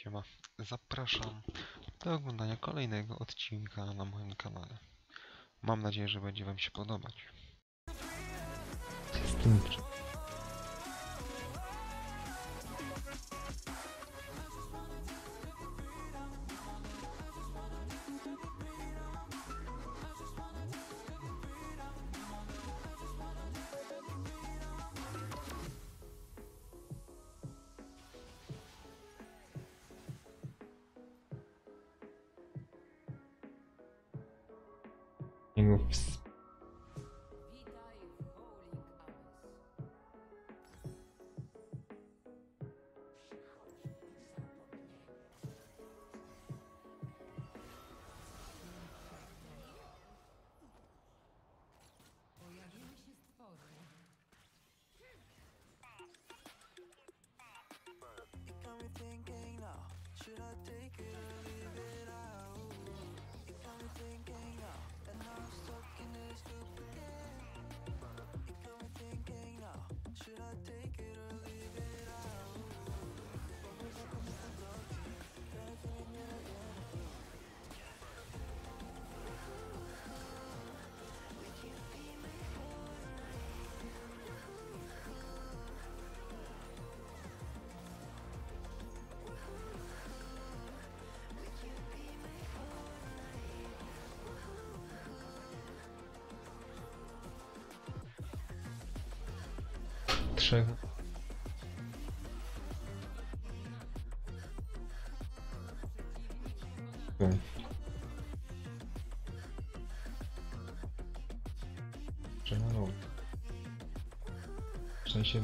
Siema. Zapraszam do oglądania kolejnego odcinka na moim kanale. Mam nadzieję, że będzie Wam się podobać. Jego Pojawiły się stwory. Got me thinking now, should I take it or leave it out? It got me thinking now, and now I'm stuck in this loop again. It got me thinking now, should I take it or leave it out? Bubbles up on the blocky, got a feeling that I get it. trzech. Przemaluj. W sensie...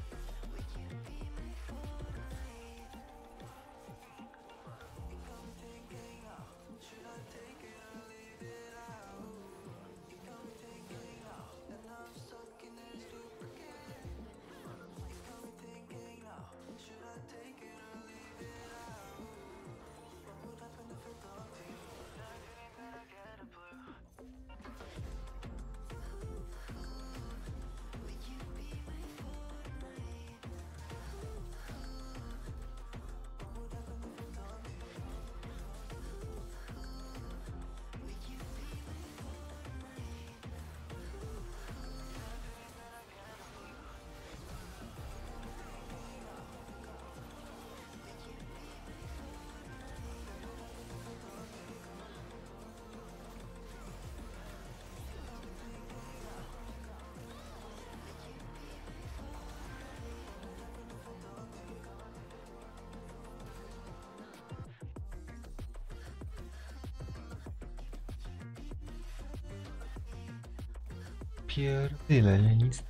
Pierdyle, nie nic.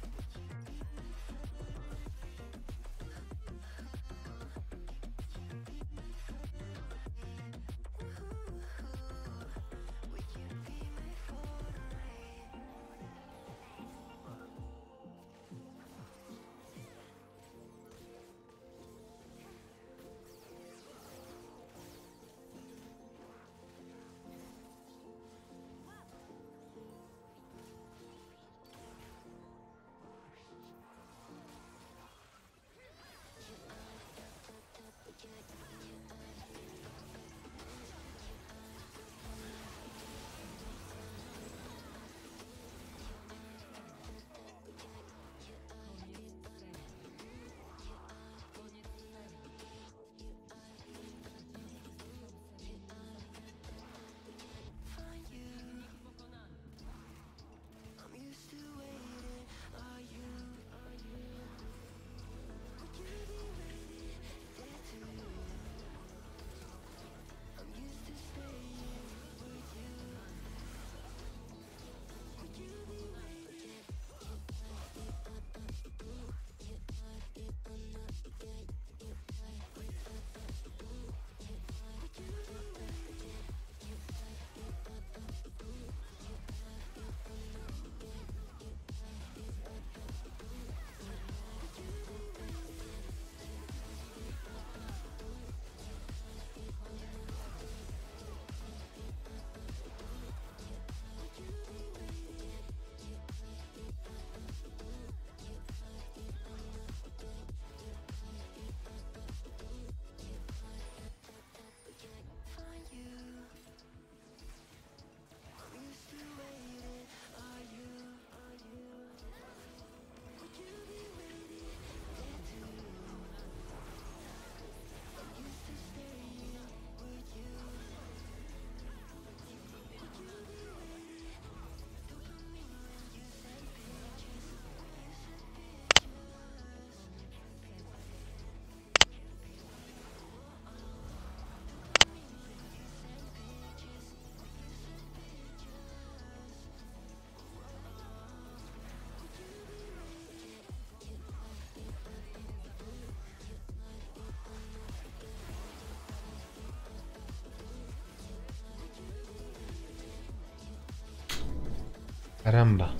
Karamba.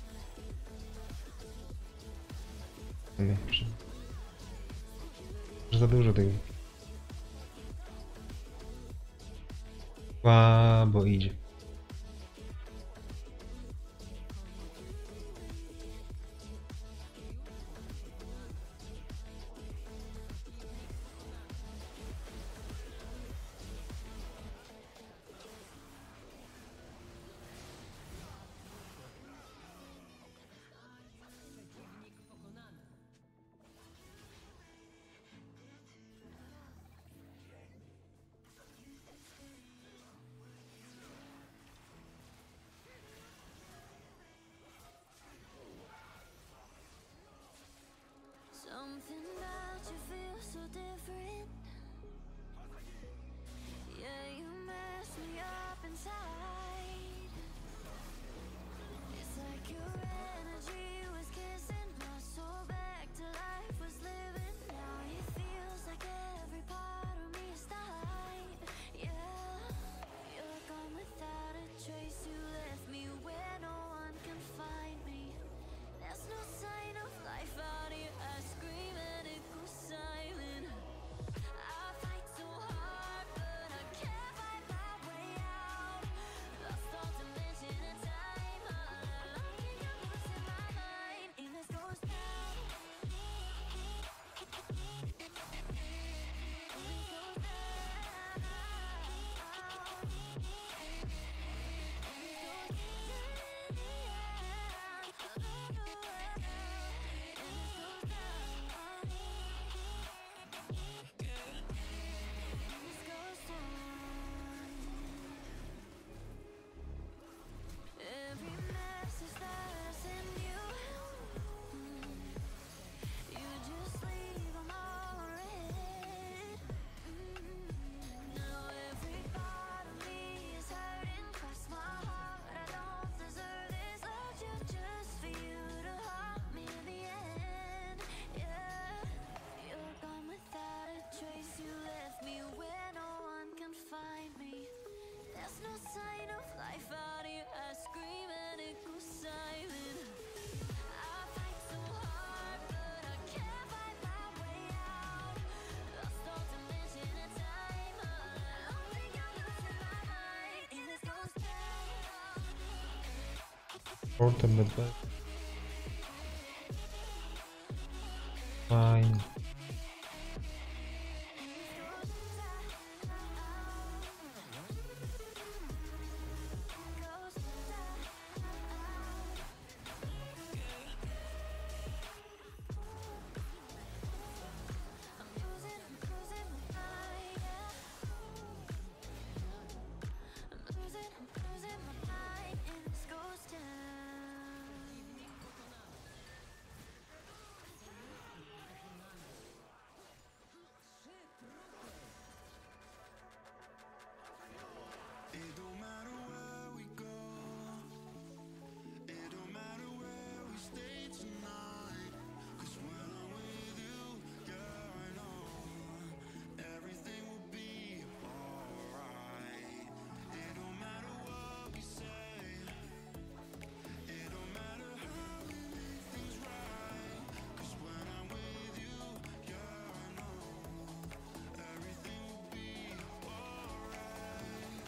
Nie, że za dużo tego. Bo idzie. Something about you feels so different. Yeah, you mess me up inside. It's like your energy was kissing my soul back to life, was living. Now it feels like every part of me is dying. Yeah, you're gone without a trace. You left me where no one can find me. There's no sign of life out here. I scream and it goes silent. I fight so hard, but I can't find my way out. Lost all dimension and time. Longing your voice in my mind. And this goes down. And this goes every message that I send you, you just leave them all read. Now every part of me is hurting, cross my heart. I don't deserve this. Loved you just for you to haunt me in the end. Yeah, you're gone without a trace. You left me where no one can find me. There's no sign of life out here. I scream and it goes silent. I fight so hard, but I can't find my way out. Lost all dimension and time. Only your looks in my mind. And this goes down. Portem med B. Fine. It don't matter where we go. It don't matter where we stay tonight. 'Cause when I'm with you, yeah, I know everything will be alright. It don't matter what we say. It don't matter how we make things right. 'Cause when I'm with you, yeah, I know everything will be alright.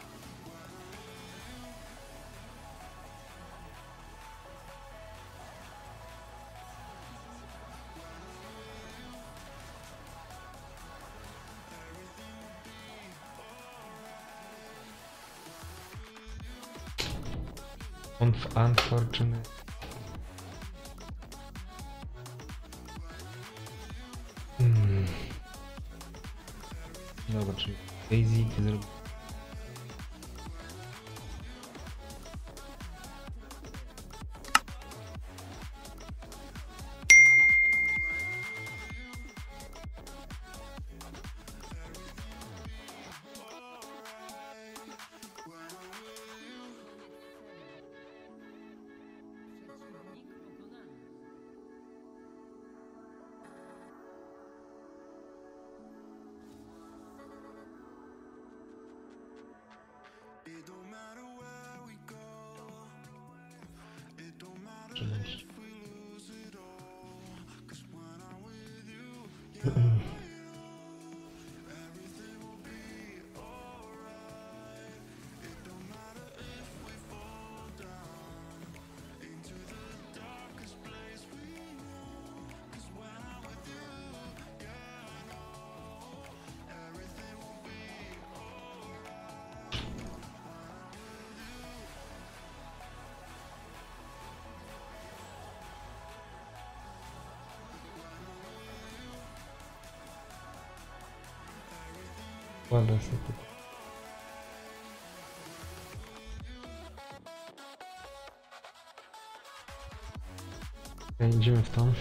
Unfortunate. Dobra, czyli Daisy ty zrobi. It don't matter where we go. 13. Ładna sobie. Idziemy w tą.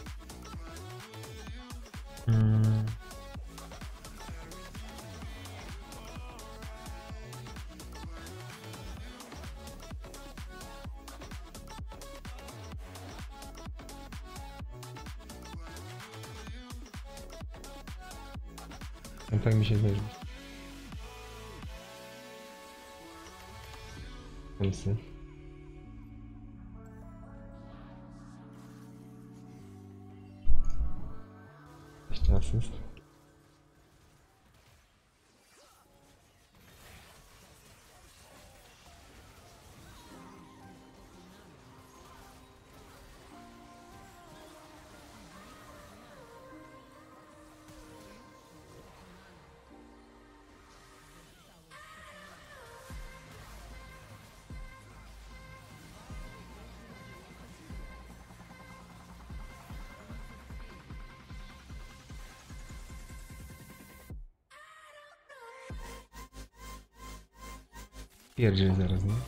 No tak mi się zdaje. Końcy. Jeszcze asyst. Pierdziel zaraz, nie?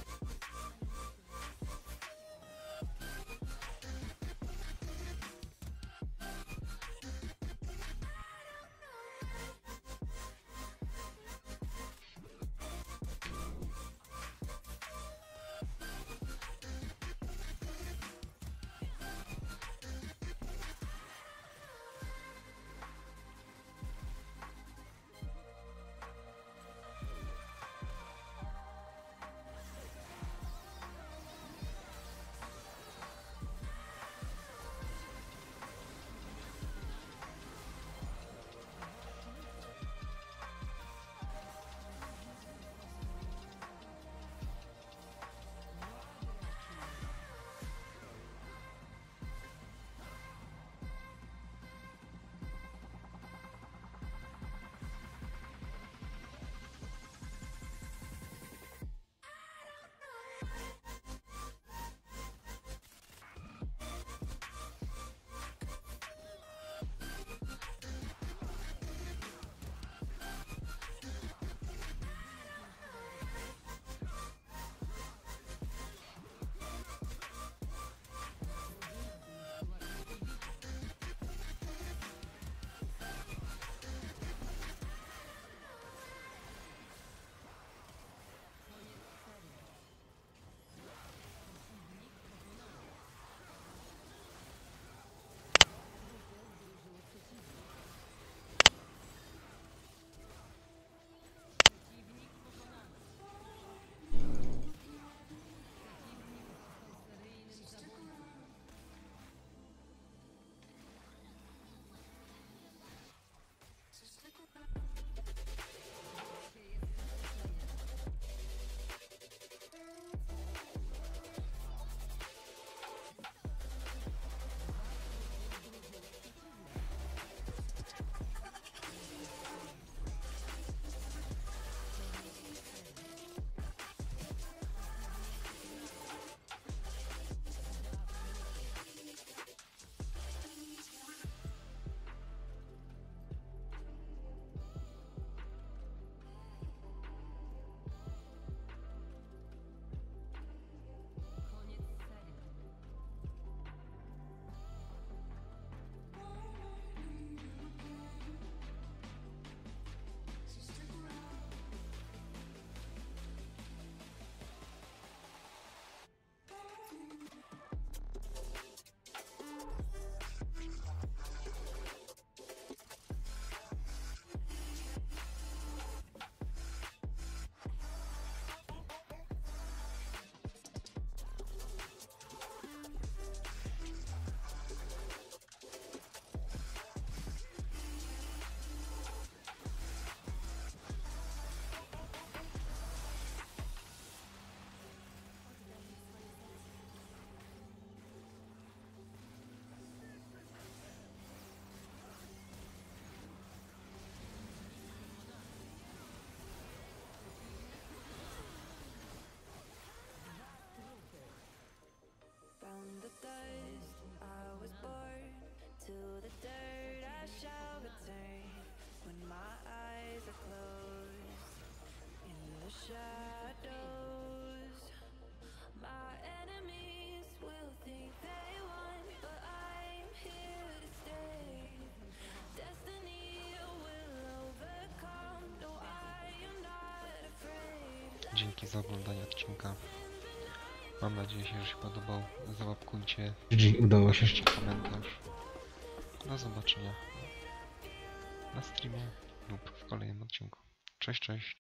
dzięki za oglądanie odcinka. Mam nadzieję, że się podobał. Załapkujcie, GG, udało się. napiszcie komentarz. Do zobaczenia na streamie lub w kolejnym odcinku. Cześć, cześć.